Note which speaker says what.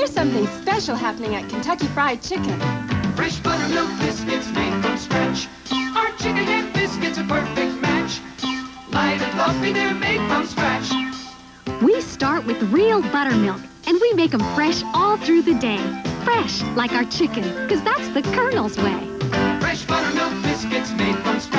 Speaker 1: Here's something special happening at Kentucky Fried Chicken.
Speaker 2: Fresh buttermilk biscuits made from scratch. Our chicken and biscuits a perfect match. Light and fluffy, they're made from scratch.
Speaker 3: We start with real buttermilk, and we make them fresh all through the day. Fresh, like our chicken, because that's the Colonel's way.
Speaker 2: Fresh buttermilk biscuits made from scratch.